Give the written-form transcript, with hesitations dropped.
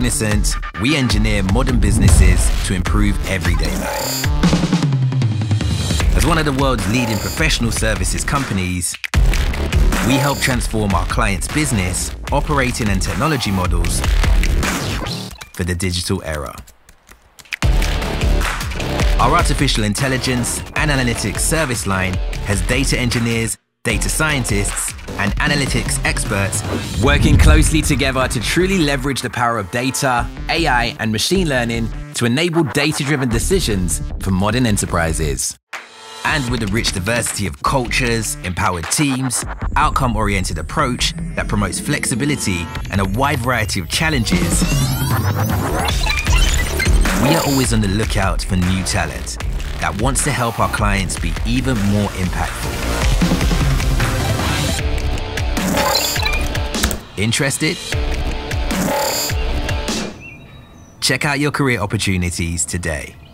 Cognizant, we engineer modern businesses to improve everyday life. As one of the world's leading professional services companies, we help transform our clients' business, operating and technology models for the digital era. Our artificial intelligence and analytics service line has data engineers, data scientists, and analytics experts working closely together to truly leverage the power of data, AI, and machine learning to enable data-driven decisions for modern enterprises. And with a rich diversity of cultures, empowered teams, outcome-oriented approach that promotes flexibility and a wide variety of challenges, we are always on the lookout for new talent that wants to help our clients be even more impactful. Interested? Check out your career opportunities today.